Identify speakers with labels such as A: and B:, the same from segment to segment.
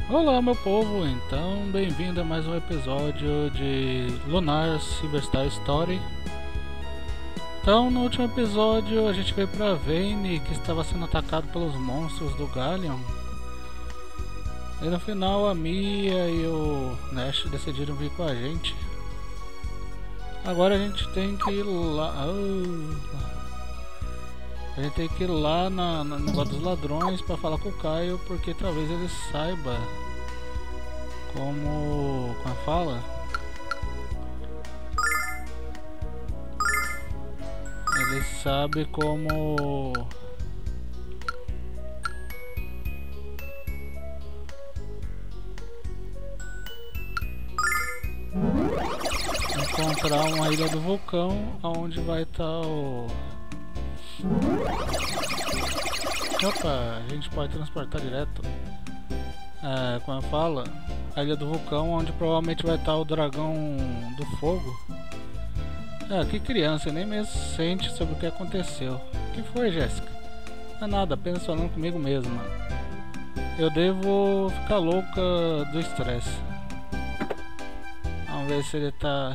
A: Olá, meu povo, então bem-vindo a mais um episódio de Lunar Silverstar Story. Então, no último episódio a gente veio pra Vayne, que estava sendo atacado pelos monstros do Galleon. E no final a Mia e o Nash decidiram vir com a gente. Agora a gente tem que ir lá... A gente tem que ir lá no negócio dos ladrões para falar com o Caio, porque talvez ele saiba como fala. Ele sabe como encontrar uma ilha do vulcão onde vai estar o... Opa, a gente pode transportar direto. Como eu falo, a ilha do vulcão, onde provavelmente vai estar o dragão do fogo. Que criança, nem mesmo sente sobre o que aconteceu. O que foi, Jéssica? Não é nada, apenas falando comigo mesma. Eu devo ficar louca do estresse. Vamos ver se ele tá...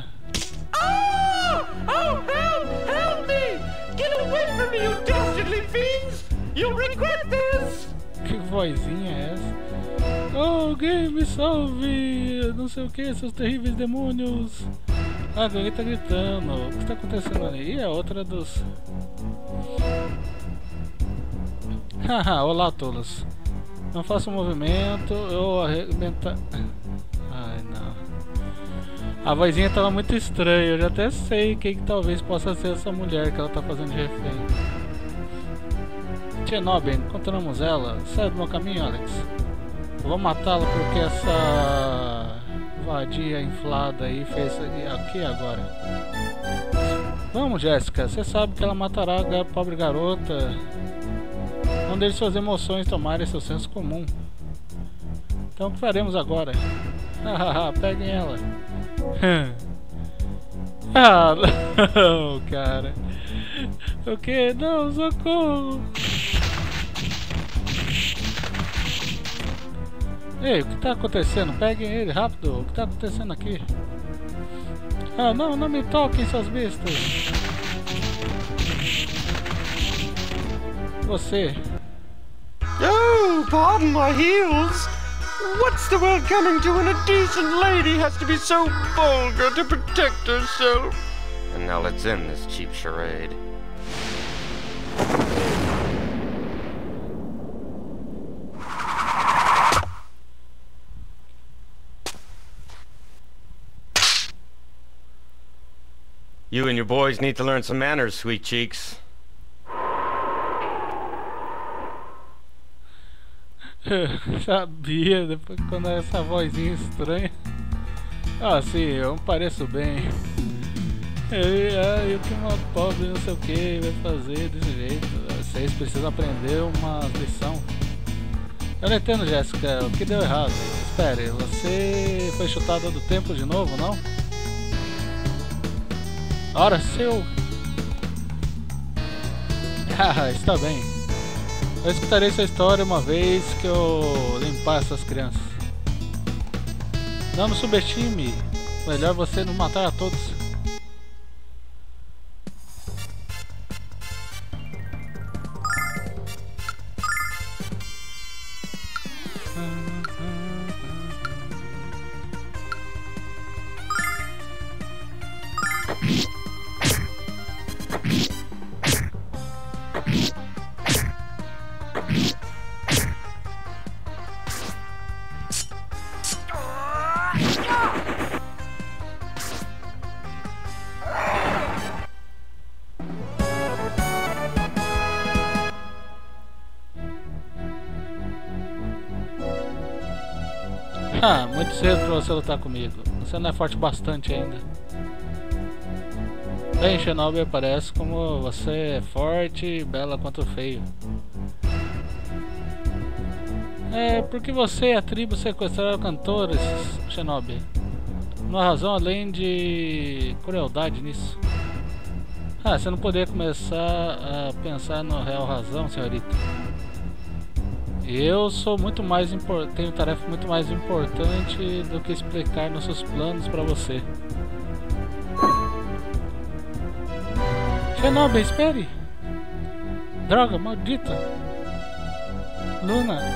B: Oh, help me! Get away from me, you dastardly fiends! You'll regret this!
A: Que vozinha é essa? Oh, alguém me salve! Não sei o que, seus terríveis demônios! Alguém tá gritando. O que está acontecendo ali? Ih, é outra dos... Haha, olá tolos. Não faça um movimento, eu arrebentar... Ai, não. A vozinha tava muito estranha, eu já até sei quem que talvez possa ser essa mulher que ela tá fazendo de refém. Shinobi, encontramos ela. Sai do meu caminho, Alex. Eu vou matá-la porque essa vadia inflada aí fez isso aqui agora. Vamos, Jéssica. Você sabe que ela matará a pobre garota. Não deixe suas emoções tomarem seu senso comum. Então o que faremos agora? Hahaha, peguem ela. Ah, não, cara. O que? Não, socorro. Ei, o que tá acontecendo? Peguem ele, rápido. O que tá acontecendo aqui? Ah, não, não me toquem, seus bestas. Você.
B: Oh, pardon my heels! What's the world coming to when a decent lady has to be so vulgar to protect herself?
C: And now let's end this cheap charade. You and your boys need to learn some manners, sweet cheeks.
A: Sabia, depois quando é essa vozinha estranha. Ah, sim, eu me pareço bem. Eu que uma pobre não sei o que vai fazer desse jeito. Vocês precisam aprender uma lição. Eu não entendo, Jéssica, o que deu errado? Espere, você foi chutada do tempo de novo, não? Ora, seu... Ah, está bem. Eu escutarei sua história uma vez que eu limpar essas crianças. Não nos subestime. Melhor você não matar a todos. Ah, muito cedo pra você lutar comigo. Você não é forte bastante ainda. Bem, Shinobi, parece como você é forte, bela quanto feio. Porque você e a tribo sequestraram cantores, Shinobi. Não há razão além de crueldade nisso. Ah, você não poderia começar a pensar na real razão, senhorita? Eu sou muito mais tenho tarefa muito mais importante do que explicar nossos planos pra você. Shinobi, espere! Droga, maldita! Luna!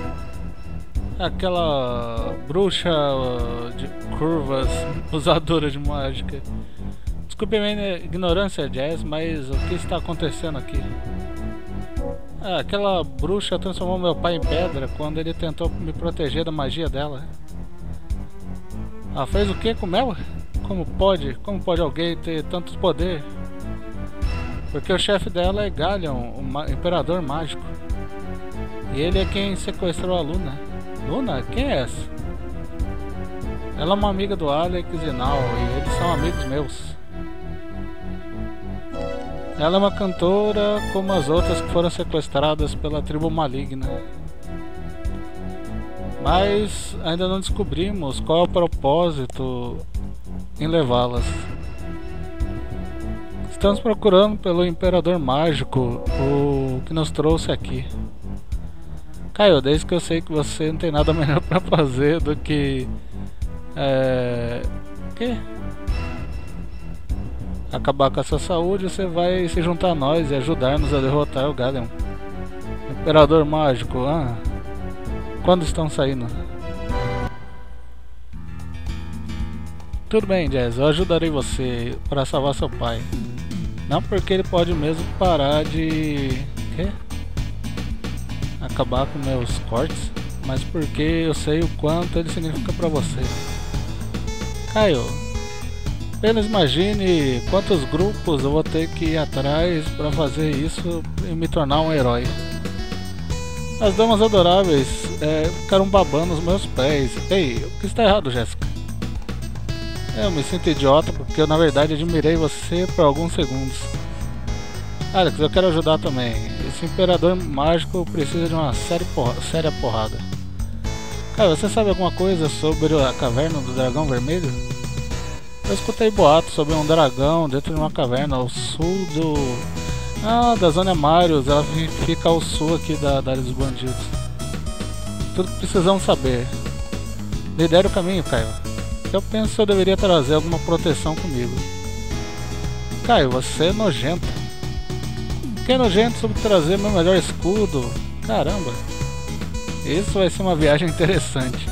A: Aquela bruxa de curvas usadora de mágica. Desculpe a minha ignorância, Jazz, mas o que está acontecendo aqui? Aquela bruxa transformou meu pai em pedra quando ele tentou me proteger da magia dela. Fez o que com ela? Como pode alguém ter tanto poder? Porque o chefe dela é Galion, o imperador mágico. E ele é quem sequestrou a Luna. Luna? Quem é essa? Ela é uma amiga do Alex e Nao, e eles são amigos meus. Ela é uma cantora como as outras que foram sequestradas pela tribo maligna. Mas ainda não descobrimos qual é o propósito em levá-las. Estamos procurando pelo Imperador Mágico, o que nos trouxe aqui. Caio, desde que eu sei que você não tem nada melhor pra fazer do que... que? Acabar com a sua saúde, você vai se juntar a nós e ajudar-nos a derrotar o Galion. Imperador Mágico, quando estão saindo? Tudo bem, Jazz, eu ajudarei você para salvar seu pai. Não porque ele pode mesmo parar de... quê? Acabar com meus cortes, mas porque eu sei o quanto ele significa para você. Caio, apenas imagine quantos grupos eu vou ter que ir atrás para fazer isso e me tornar um herói. As damas adoráveis ficaram babando os meus pés. Ei, o que está errado, Jéssica? Eu me sinto idiota porque eu na verdade admirei você por alguns segundos. Alex, eu quero ajudar também. Esse imperador mágico precisa de uma séria porrada. Cara, você sabe alguma coisa sobre a caverna do dragão vermelho? Eu escutei boatos sobre um dragão dentro de uma caverna ao sul da Zona Marius. Ela fica ao sul aqui da área dos bandidos. Tudo que precisamos saber. Lidere o caminho, Caio. Eu penso que eu deveria trazer alguma proteção comigo. Caio, você é nojento. Que é nojento sobre trazer meu melhor escudo? Caramba. Isso vai ser uma viagem interessante.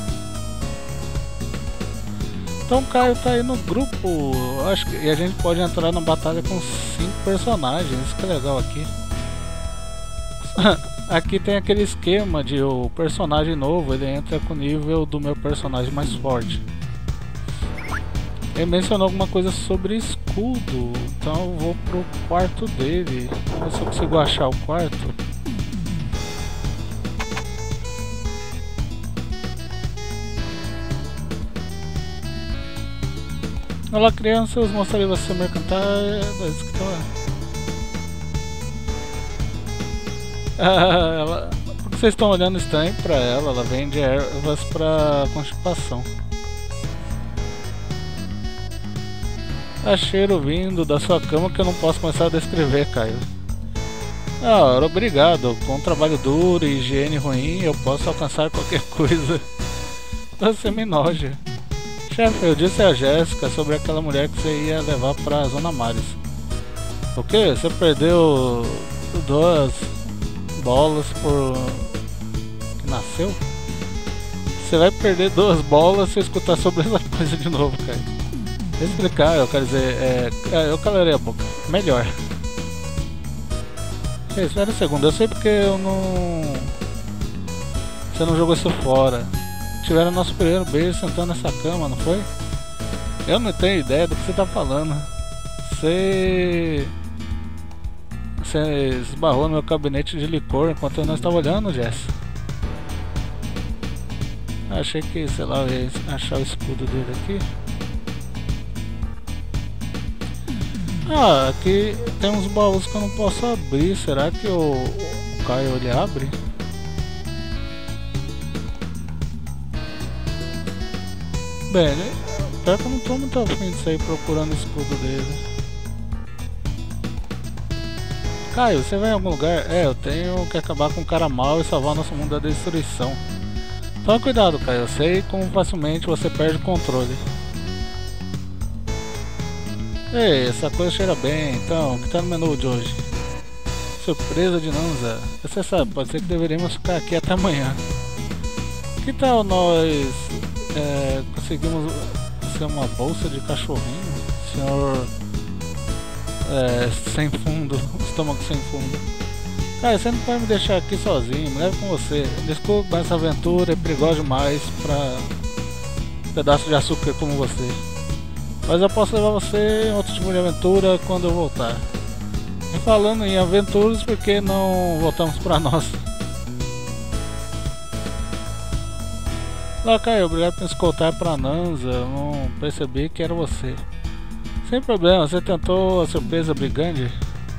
A: Então Caio tá aí no grupo, acho que, e a gente pode entrar na batalha com 5 personagens, isso que é legal aqui. Aqui tem aquele esquema de o personagem novo, ele entra com o nível do meu personagem mais forte. Ele mencionou alguma coisa sobre escudo, então eu vou pro quarto dele, vamos ver se eu consigo achar o quarto. Olá crianças, mostrarei você mercantil da escritora. Porque vocês estão olhando estranho pra ela, ela vende ervas pra constipação. Há cheiro vindo da sua cama que eu não posso começar a descrever, Caio. Obrigado, com um trabalho duro e higiene ruim eu posso alcançar qualquer coisa. Você me noja. Chefe, eu disse a Jéssica sobre aquela mulher que você ia levar pra Zona Marius. O que? Você perdeu 2 bolas por... que nasceu? Você vai perder 2 bolas se eu escutar sobre essa coisa de novo, cara. Vou explicar, eu quero dizer, eu calarei a boca. Melhor. Espera um segundo, eu sei porque eu não... Você não jogou isso fora. Tiveram nosso primeiro beijo sentando nessa cama, não foi? Eu não tenho ideia do que você tá falando. Você esbarrou no meu gabinete de licor enquanto eu não estava olhando, Jess. Achei que, sei lá, eu ia achar o escudo dele aqui. Aqui tem uns baús que eu não posso abrir. Será que o Caio ele abre? Bem, pior que eu não tô muito afim de sair procurando o escudo dele. Caio, você vai em algum lugar? Eu tenho que acabar com o cara mal e salvar nosso mundo da destruição. Tome cuidado, Caio. Eu sei como facilmente você perde o controle. Ei, essa coisa cheira bem. Então, o que tá no menu de hoje? Surpresa de Nanza. Você sabe, pode ser que deveríamos ficar aqui até amanhã. Que tal nós conseguimos uma bolsa de cachorrinho? Senhor sem fundo, estômago sem fundo. Cara, você não pode me deixar aqui sozinho, me leve com você. Desculpa, mas essa aventura é perigosa demais pra um pedaço de açúcar como você. Mas eu posso levar você em outro tipo de aventura quando eu voltar. E falando em aventuras, por que não voltamos pra nossa? Lá, Caio, obrigado por me escoltar pra Nanza. Eu não percebi que era você. Sem problema, você tentou a surpresa brigante?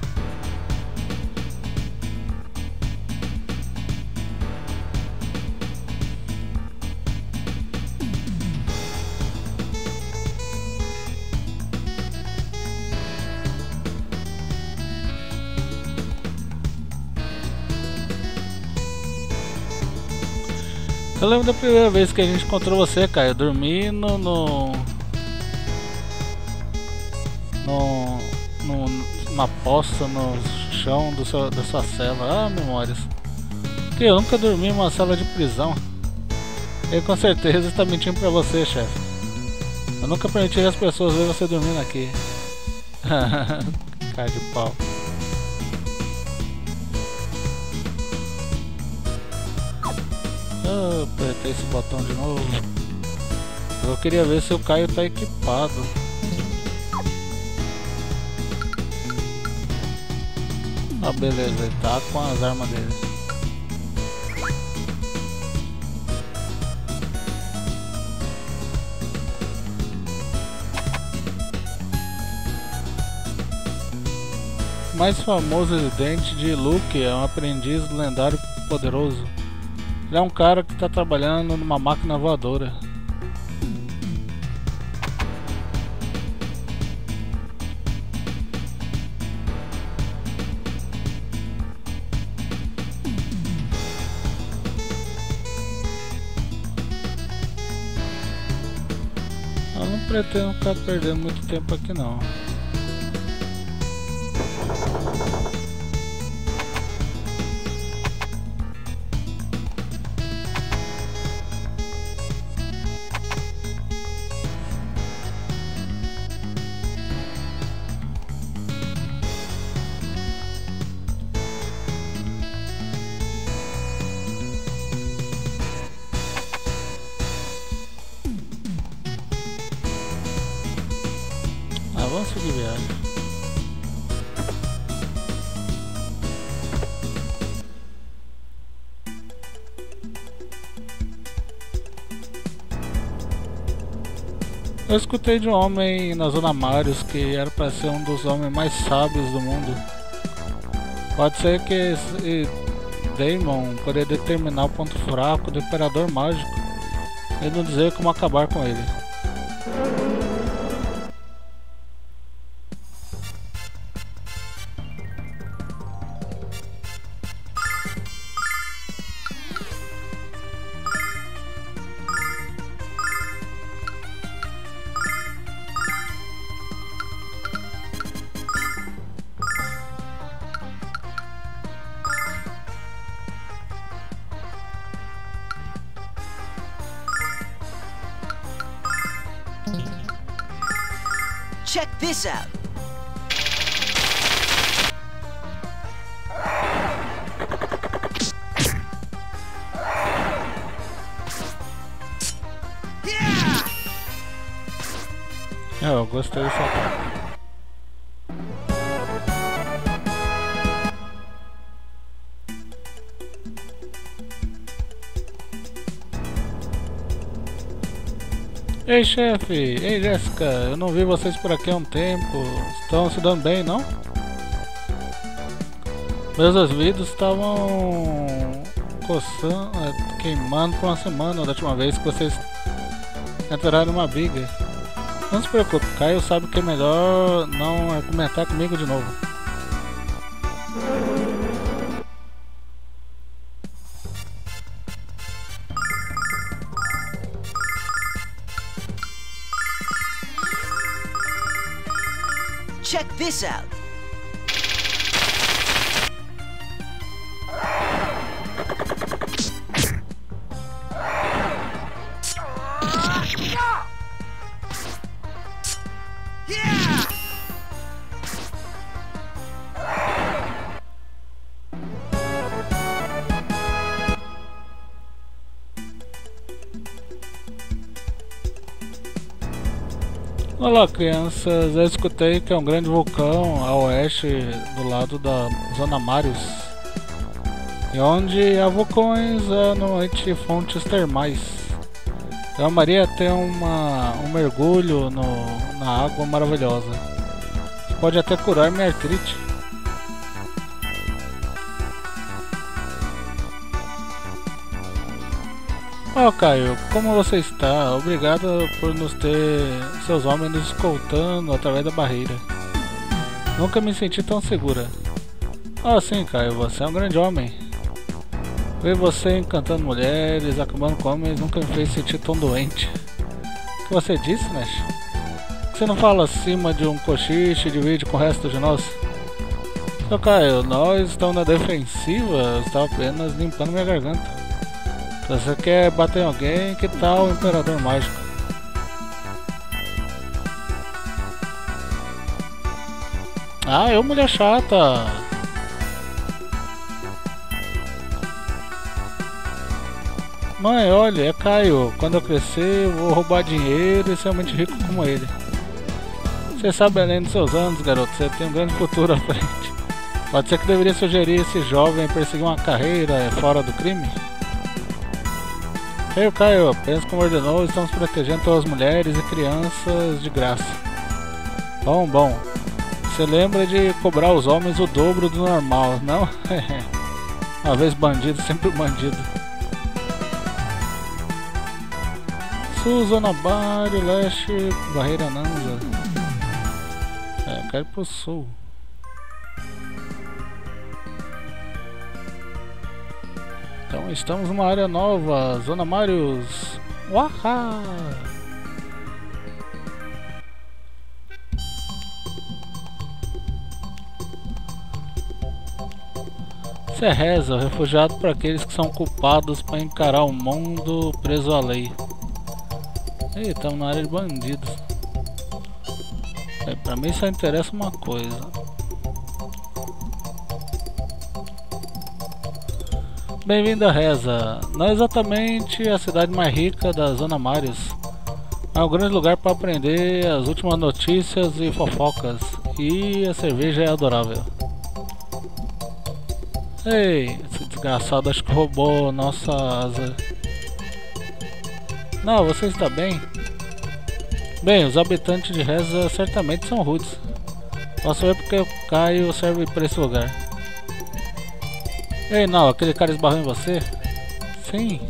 A: Eu lembro da primeira vez que a gente encontrou você, Caio, dormindo numa poça no chão da sua cela. Ah, memórias. Que eu nunca dormi em uma sala de prisão. Ele com certeza está mentindo pra você, chefe. Eu nunca permiti as pessoas verem você dormindo aqui. Cara de pau. Eu apertei esse botão de novo. Eu queria ver se o Caio tá equipado. Ah, beleza, ele tá com as armas dele. O mais famoso residente de Luke é um aprendiz do lendário poderoso. Ele é um cara que está trabalhando numa máquina voadora. Eu não pretendo ficar perdendo muito tempo aqui não. Vamos seguir viagem. Eu escutei de um homem na Zona Marius que era para ser um dos homens mais sábios do mundo. Pode ser que esse Daemon poderia determinar o ponto fraco do Imperador Mágico e não dizer como acabar com ele.
D: Check this out.
A: Eu gostei dessa parte. Ei, chefe! Ei, Jéssica! Eu não vi vocês por aqui há um tempo. Estão se dando bem, não? Meus ouvidos estavam coçando, queimando por uma semana da última vez que vocês entraram numa briga. Não se preocupe, Caio sabe que é melhor não argumentar comigo de novo.
D: Check this out.
A: Olá crianças, eu escutei que é um grande vulcão a oeste do lado da Zona Marius, e onde há vulcões normalmente fontes termais. Eu amaria ter um mergulho na água maravilhosa. Pode até curar minha artrite. Oh Caio, como você está? Obrigado por nos ter seus homens nos escoltando através da barreira. Nunca me senti tão segura. Oh sim Caio, você é um grande homem. Ver você encantando mulheres, acabando com homens, nunca me fez sentir tão doente. O que você disse, Nash? Você não fala acima de um cochiche e divide com o resto de nós? Seu Caio, nós estamos na defensiva, eu estava apenas limpando minha garganta. Se você quer bater em alguém, que tal o Imperador Mágico? Ah, eu mulher chata! Mãe, olha, é Caio. Quando eu crescer, eu vou roubar dinheiro e ser realmente rico como ele. Você sabe, além dos seus anos, garoto, você tem um grande futuro à frente. Pode ser que deveria sugerir esse jovem perseguir uma carreira fora do crime? Ei, Caio, apenas como ordenou, estamos protegendo todas as mulheres e crianças de graça. Bom. Você lembra de cobrar os homens o dobro do normal, não? Uma vez bandido, sempre bandido. Sul, Zona Barrio, Leste, Barreira Nanza. Eu quero ir pro sul. Então estamos numa área nova, Zona Marius. Uahá! Você reza, refugiado para aqueles que são culpados para encarar o mundo preso à lei. Ei, estamos na área de bandidos. Pra mim só interessa uma coisa. Bem-vindo a Reza. Não é exatamente a cidade mais rica da Zona Marius. É um grande lugar para aprender as últimas notícias e fofocas. E a cerveja é adorável. Ei, esse desgraçado acho que roubou nossa asa. Não, você está bem? Bem, os habitantes de Reza certamente são rudes. Posso ver porque o Caio serve para esse lugar. Ei, não, aquele cara esbarrou em você? Sim.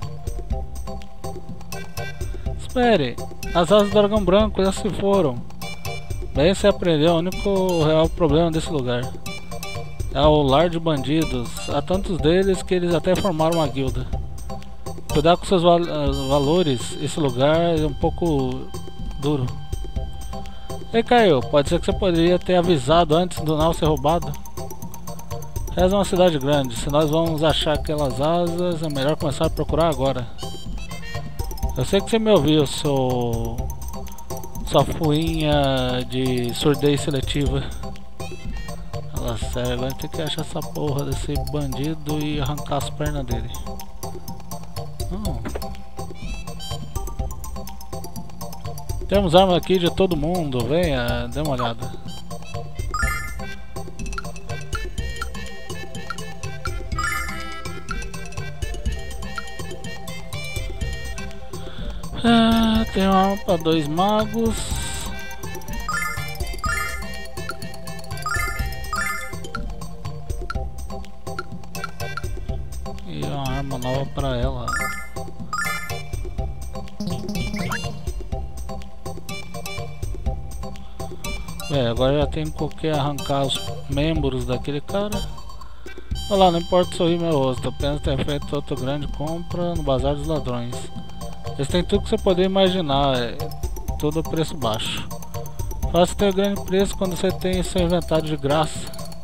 A: Espere, as asas do dragão branco já se foram. Bem, você aprendeu o único real problema desse lugar. É o lar de bandidos. Há tantos deles que eles até formaram uma guilda. Cuidar com seus valores, esse lugar é um pouco duro. Ei, Caio, pode ser que você poderia ter avisado antes do nau ser roubado? Reza é uma cidade grande, se nós vamos achar aquelas asas, é melhor começar a procurar agora. Eu sei que você me ouviu, sua fuinha de surdez seletiva. Fala sério, agora a gente tem que achar essa porra desse bandido e arrancar as pernas dele. Temos armas aqui de todo mundo, venha, dê uma olhada. Tem uma arma para 2 magos. E uma arma nova para ela. Agora já tem que arrancar os membros daquele cara. Olha lá, não importa sorrir meu rosto, apenas ter feito outra grande compra no bazar dos ladrões. Eles têm tudo que você poder imaginar, tudo a preço baixo. Fácil ter grande preço quando você tem seu inventário de graça.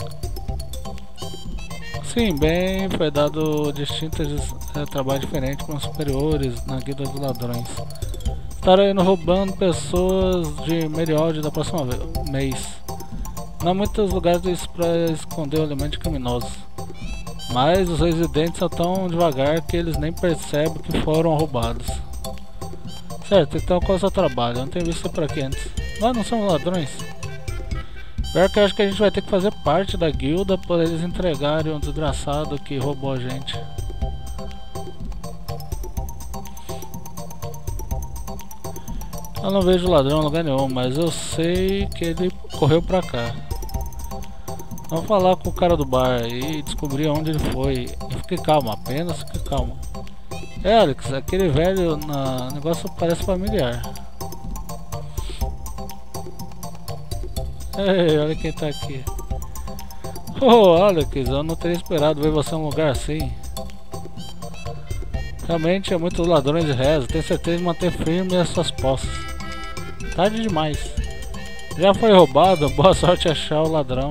A: Sim, bem, foi dado distintos trabalhos diferentes para os superiores na guilda dos ladrões. Estarei indo roubando pessoas de Meriod da próxima mês. Não há muitos lugares para esconder o elemento criminoso, mas os residentes são tão devagar que eles nem percebem que foram roubados. Certo, então qual é o seu trabalho? Eu não tenho visto isso por aqui antes. Nós não somos ladrões. Pior que eu acho que a gente vai ter que fazer parte da guilda para eles entregarem um desgraçado que roubou a gente. Eu não vejo ladrão em lugar nenhum, mas eu sei que ele correu pra cá. Vamos falar com o cara do bar e descobrir onde ele foi. Fique calmo, apenas fique calmo. Alex, aquele velho negócio parece familiar. Ei, olha quem tá aqui. Oh, Alex, eu não teria esperado ver você em um lugar assim. Realmente é muitos ladrões de reza. Tenho certeza de manter firme as suas posses. Tarde demais. Já foi roubado, boa sorte achar o ladrão.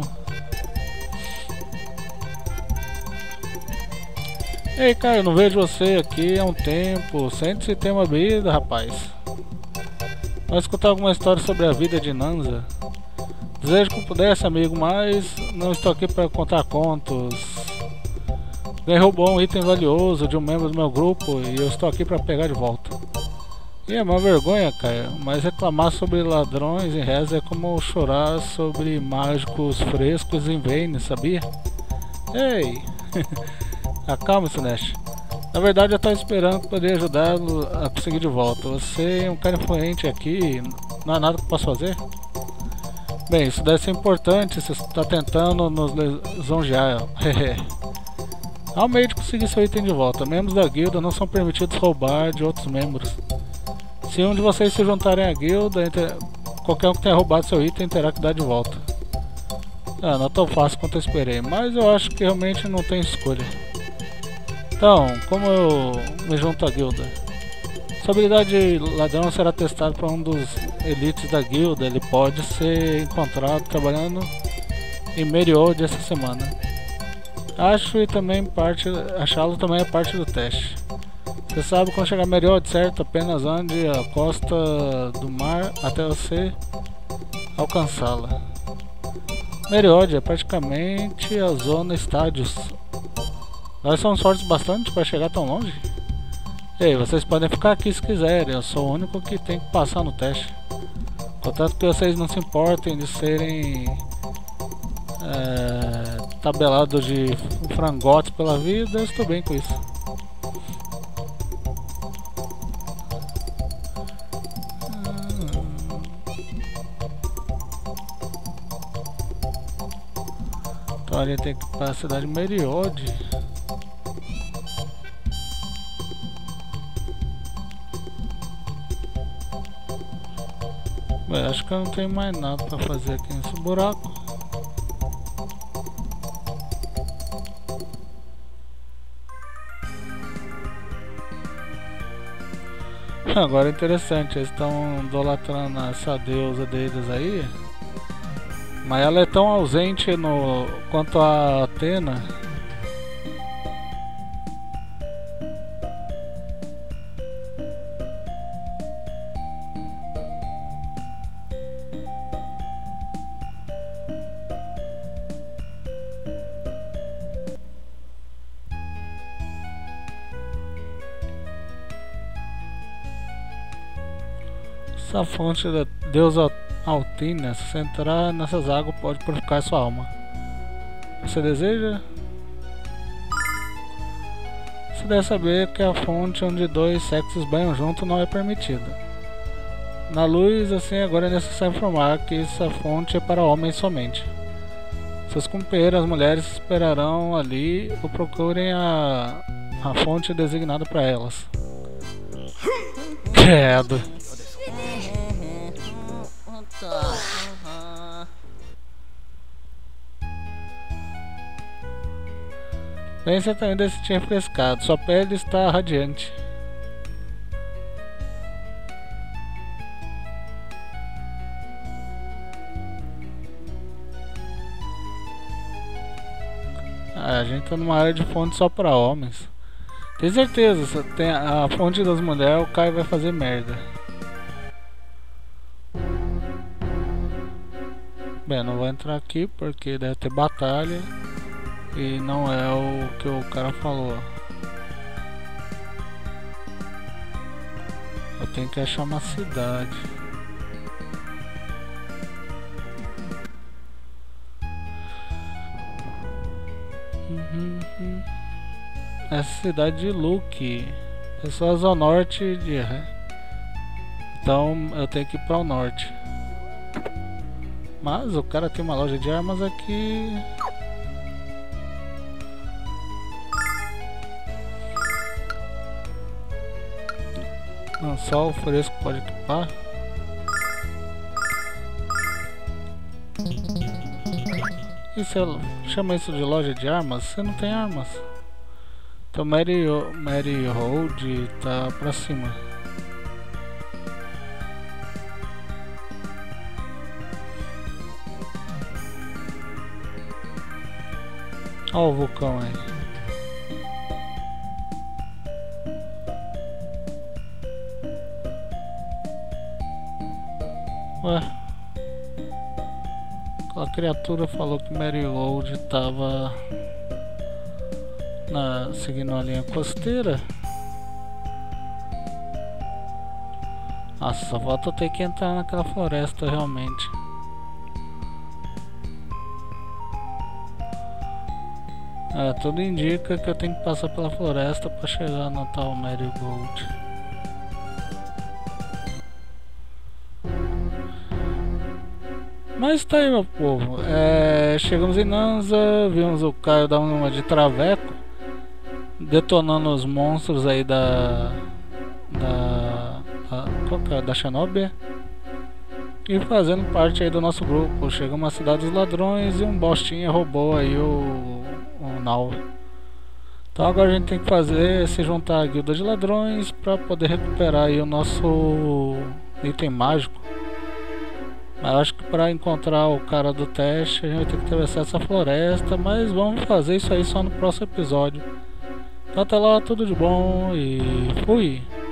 A: Ei, cara, eu não vejo você aqui há um tempo. Sente-se e tem uma bebida, rapaz. Vai escutar alguma história sobre a vida de Nanza? Desejo que eu pudesse, amigo, mas não estou aqui para contar contos. Alguém roubou um item valioso de um membro do meu grupo e eu estou aqui para pegar de volta. E é uma vergonha, cara, mas reclamar sobre ladrões em reza é como chorar sobre mágicos frescos em Vayne, sabia? Ei! Acalme-se, Nash. Na verdade eu estava esperando que poderia ajudá-lo a conseguir de volta. Você é um cara influente aqui, não há nada que possa fazer? Bem, isso deve ser importante, você está tentando nos lisonjear. Há um meio de conseguir seu item de volta. Membros da guilda não são permitidos roubar de outros membros. Se um de vocês se juntarem à guilda, qualquer um que tenha roubado seu item terá que dar de volta. Ah, não é tão fácil quanto eu esperei, mas eu acho que realmente não tem escolha. Então, como eu me junto à guilda? Sua habilidade de ladrão será testada para um dos elites da guilda. Ele pode ser encontrado trabalhando em Meriod essa semana. Achá-lo também é parte do teste. Você sabe quando chegar a Meriod, certo? Apenas ande a costa do mar até você alcançá-la. Meriod é praticamente a zona estádios. Nós somos fortes bastante para chegar tão longe. Ei, vocês podem ficar aqui se quiserem, eu sou o único que tem que passar no teste. Contanto que vocês não se importem de serem tabelados de frangotes pela vida, eu estou bem com isso. Então a gente tem que ir para a cidade de Meriod. Bem, acho que eu não tenho mais nada para fazer aqui nesse buraco. Agora é interessante, eles estão idolatrando essa deusa deles aí, mas ela é tão ausente quanto a Athena. Essa fonte da deusa Altina, se você entrar nessas águas pode purificar sua alma. Você deseja? Você deve saber que a fonte onde dois sexos banham junto não é permitida. Na luz, assim, agora é necessário informar que essa fonte é para homens somente. Seus companheiros, as mulheres, esperarão ali ou procurem a fonte designada para elas. Credo. Bem certamente esse tinha refrescado, sua pele está radiante. gente tá numa área de fonte só pra homens. Tem certeza, se tem a fonte das mulheres, o Caio vai fazer merda. Bem, não vou entrar aqui porque deve ter batalha. E não é o que o cara falou. Eu tenho que achar uma cidade. Essa cidade de Luke. Pessoas ao norte de... Então eu tenho que ir para o norte. Mas o cara tem uma loja de armas aqui. Não, só o fresco pode equipar. E se eu chamo isso de loja de armas? Você não tem armas. Então Mary Road tá pra cima. Olha o vulcão aí. Ué, aquela criatura falou que Maryload tava seguindo a linha costeira. Nossa, só falta eu ter que entrar naquela floresta realmente. Tudo indica que eu tenho que passar pela floresta para chegar no tal Marigold. Mas tá aí, meu povo. Chegamos em Nanza, vimos o Caio dar uma de traveco, detonando os monstros aí da Xenobia e fazendo parte aí do nosso grupo. Chegamos à cidade dos ladrões e um bostinha roubou aí o Nau. Então agora a gente tem que se juntar à guilda de ladrões para poder recuperar aí o nosso item mágico. Mas eu acho que para encontrar o cara do teste a gente vai ter que atravessar essa floresta, mas vamos fazer isso aí só no próximo episódio. Então até lá, tudo de bom e fui!